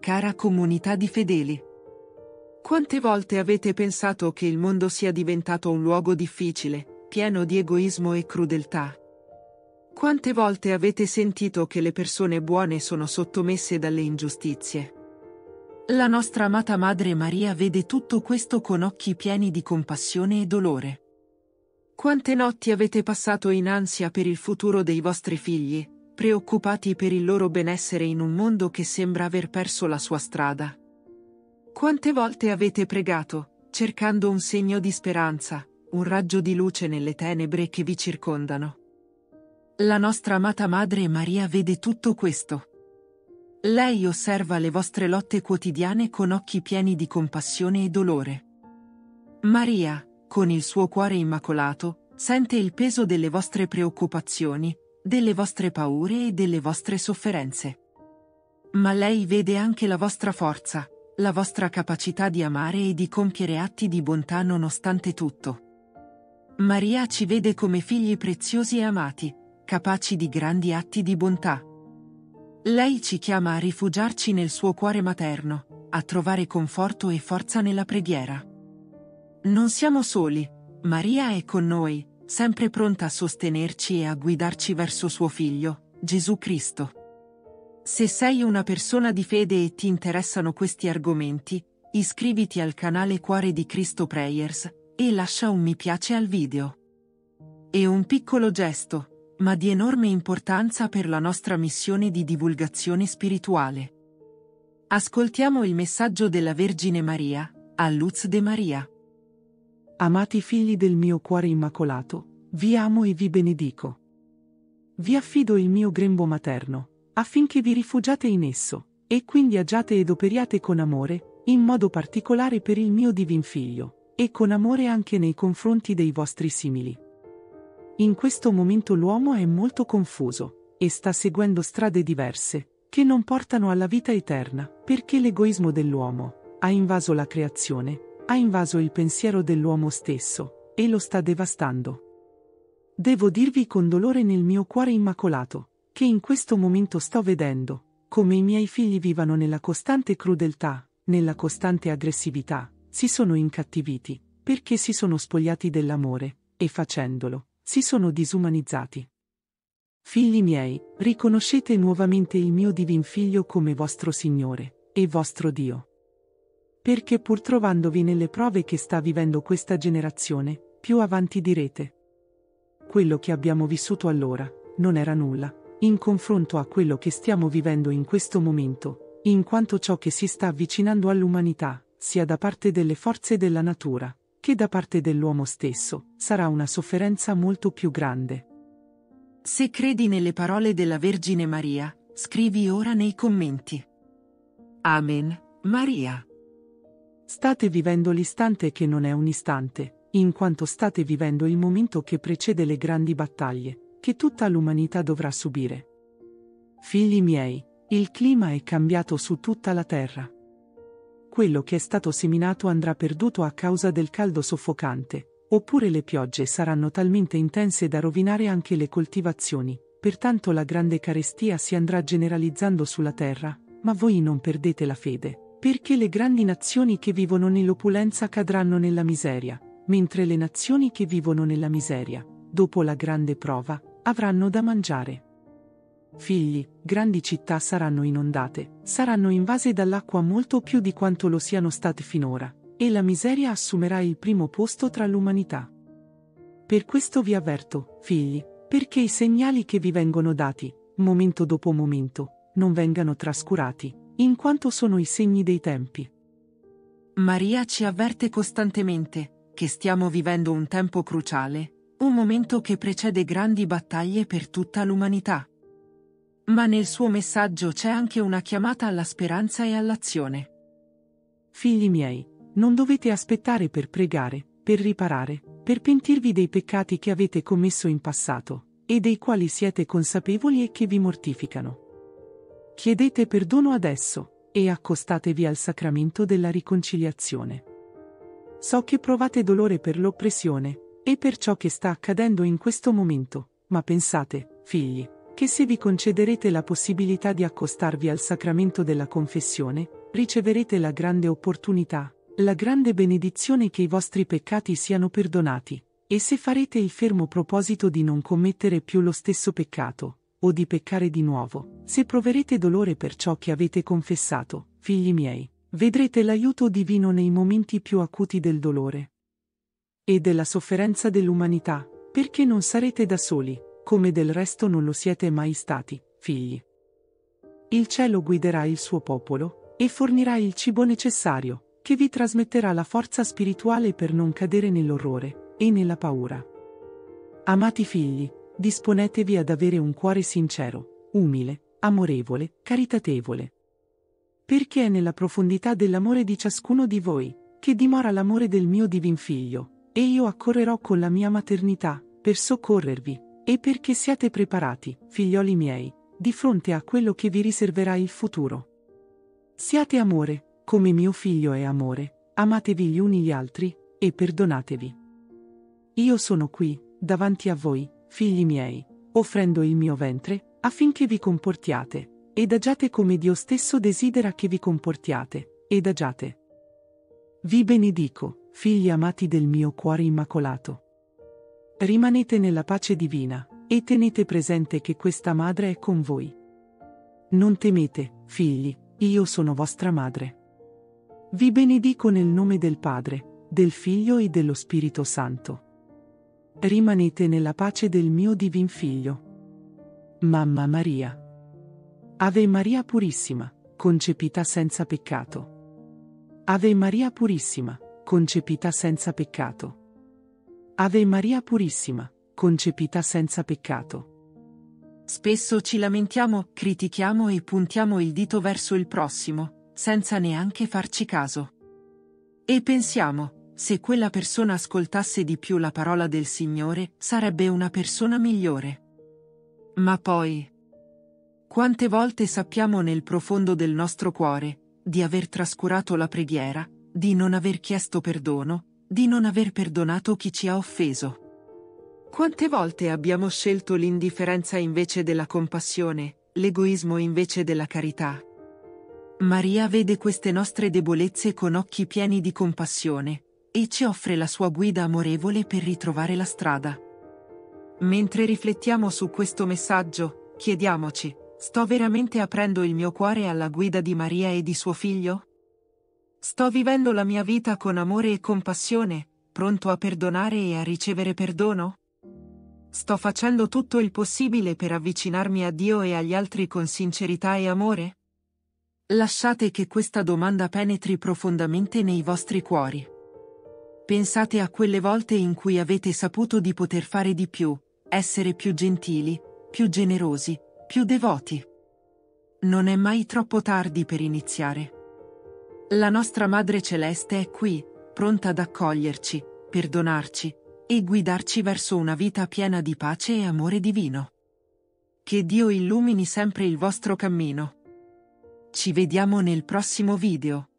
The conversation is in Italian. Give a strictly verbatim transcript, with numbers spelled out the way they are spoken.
Cara comunità di fedeli. Quante volte avete pensato che il mondo sia diventato un luogo difficile, pieno di egoismo e crudeltà? Quante volte avete sentito che le persone buone sono sottomesse dalle ingiustizie? La nostra amata Madre Maria vede tutto questo con occhi pieni di compassione e dolore. Quante notti avete passato in ansia per il futuro dei vostri figli, preoccupati per il loro benessere in un mondo che sembra aver perso la sua strada? Quante volte avete pregato, cercando un segno di speranza, un raggio di luce nelle tenebre che vi circondano? La nostra amata Madre Maria vede tutto questo. Lei osserva le vostre lotte quotidiane con occhi pieni di compassione e dolore. Maria, con il suo cuore immacolato, sente il peso delle vostre preoccupazioni, delle vostre paure e delle vostre sofferenze. Ma lei vede anche la vostra forza, la vostra capacità di amare e di compiere atti di bontà nonostante tutto. Maria ci vede come figli preziosi e amati, capaci di grandi atti di bontà. Lei ci chiama a rifugiarci nel suo cuore materno, a trovare conforto e forza nella preghiera. Non siamo soli, Maria è con noi, sempre pronta a sostenerci e a guidarci verso suo Figlio, Gesù Cristo. Se sei una persona di fede e ti interessano questi argomenti, iscriviti al canale Cuore di Cristo Prayers e lascia un mi piace al video. È un piccolo gesto, ma di enorme importanza per la nostra missione di divulgazione spirituale. Ascoltiamo il messaggio della Vergine Maria, a Luz de Maria. Amati figli del mio cuore immacolato, vi amo e vi benedico. Vi affido il mio grembo materno, affinché vi rifugiate in esso, e quindi agiate ed operiate con amore, in modo particolare per il mio divin Figlio, e con amore anche nei confronti dei vostri simili. In questo momento l'uomo è molto confuso, e sta seguendo strade diverse, che non portano alla vita eterna, perché l'egoismo dell'uomo ha invaso la creazione, ha invaso il pensiero dell'uomo stesso, e lo sta devastando. Devo dirvi con dolore nel mio cuore immacolato, che in questo momento sto vedendo, come i miei figli vivano nella costante crudeltà, nella costante aggressività, si sono incattiviti, perché si sono spogliati dell'amore, e facendolo, si sono disumanizzati. Figli miei, riconoscete nuovamente il mio divin Figlio come vostro Signore, e vostro Dio. Perché pur trovandovi nelle prove che sta vivendo questa generazione, più avanti direte: quello che abbiamo vissuto allora, non era nulla, in confronto a quello che stiamo vivendo in questo momento, in quanto ciò che si sta avvicinando all'umanità, sia da parte delle forze della natura, che da parte dell'uomo stesso, sarà una sofferenza molto più grande. Se credi nelle parole della Vergine Maria, scrivi ora nei commenti. Amen, Maria. State vivendo l'istante che non è un istante, in quanto state vivendo il momento che precede le grandi battaglie, che tutta l'umanità dovrà subire. Figli miei, il clima è cambiato su tutta la terra. Quello che è stato seminato andrà perduto a causa del caldo soffocante, oppure le piogge saranno talmente intense da rovinare anche le coltivazioni, pertanto la grande carestia si andrà generalizzando sulla terra, ma voi non perdete la fede. Perché le grandi nazioni che vivono nell'opulenza cadranno nella miseria, mentre le nazioni che vivono nella miseria, dopo la grande prova, avranno da mangiare. Figli, grandi città saranno inondate, saranno invase dall'acqua molto più di quanto lo siano state finora, e la miseria assumerà il primo posto tra l'umanità. Per questo vi avverto, figli, perché i segnali che vi vengono dati, momento dopo momento, non vengano trascurati, in quanto sono i segni dei tempi. Maria ci avverte costantemente che stiamo vivendo un tempo cruciale, un momento che precede grandi battaglie per tutta l'umanità. Ma nel suo messaggio c'è anche una chiamata alla speranza e all'azione. Figli miei, non dovete aspettare per pregare, per riparare, per pentirvi dei peccati che avete commesso in passato, e dei quali siete consapevoli e che vi mortificano. Chiedete perdono adesso, e accostatevi al sacramento della riconciliazione. So che provate dolore per l'oppressione, e per ciò che sta accadendo in questo momento, ma pensate, figli, che se vi concederete la possibilità di accostarvi al sacramento della confessione, riceverete la grande opportunità, la grande benedizione che i vostri peccati siano perdonati, e se farete il fermo proposito di non commettere più lo stesso peccato, o di peccare di nuovo, se proverete dolore per ciò che avete confessato, figli miei, vedrete l'aiuto divino nei momenti più acuti del dolore e della sofferenza dell'umanità, perché non sarete da soli, come del resto non lo siete mai stati, figli. Il cielo guiderà il suo popolo, e fornirà il cibo necessario, che vi trasmetterà la forza spirituale per non cadere nell'orrore e nella paura. Amati figli, disponetevi ad avere un cuore sincero, umile, amorevole, caritatevole. Perché è nella profondità dell'amore di ciascuno di voi, che dimora l'amore del mio divin Figlio, e io accorrerò con la mia maternità, per soccorrervi, e perché siate preparati, figlioli miei, di fronte a quello che vi riserverà il futuro. Siate amore, come mio figlio è amore, amatevi gli uni gli altri, e perdonatevi. Io sono qui, davanti a voi, figli miei, offrendo il mio ventre, affinché vi comportiate, ed agiate come Dio stesso desidera che vi comportiate, ed agiate. Vi benedico, figli amati del mio cuore immacolato. Rimanete nella pace divina, e tenete presente che questa madre è con voi. Non temete, figli, io sono vostra madre. Vi benedico nel nome del Padre, del Figlio e dello Spirito Santo. Rimanete nella pace del mio divin Figlio. Mamma Maria. Ave Maria Purissima, concepita senza peccato. Ave Maria Purissima, concepita senza peccato. Ave Maria Purissima, concepita senza peccato. Spesso ci lamentiamo, critichiamo e puntiamo il dito verso il prossimo, senza neanche farci caso. E pensiamo, se quella persona ascoltasse di più la parola del Signore, sarebbe una persona migliore. Ma poi, quante volte sappiamo nel profondo del nostro cuore, di aver trascurato la preghiera, di non aver chiesto perdono, di non aver perdonato chi ci ha offeso. Quante volte abbiamo scelto l'indifferenza invece della compassione, l'egoismo invece della carità. Maria vede queste nostre debolezze con occhi pieni di compassione, e ci offre la sua guida amorevole per ritrovare la strada. Mentre riflettiamo su questo messaggio, chiediamoci, sto veramente aprendo il mio cuore alla guida di Maria e di suo figlio? Sto vivendo la mia vita con amore e compassione, pronto a perdonare e a ricevere perdono? Sto facendo tutto il possibile per avvicinarmi a Dio e agli altri con sincerità e amore? Lasciate che questa domanda penetri profondamente nei vostri cuori. Pensate a quelle volte in cui avete saputo di poter fare di più, essere più gentili, più generosi, più devoti. Non è mai troppo tardi per iniziare. La nostra Madre Celeste è qui, pronta ad accoglierci, perdonarci, e guidarci verso una vita piena di pace e amore divino. Che Dio illumini sempre il vostro cammino. Ci vediamo nel prossimo video.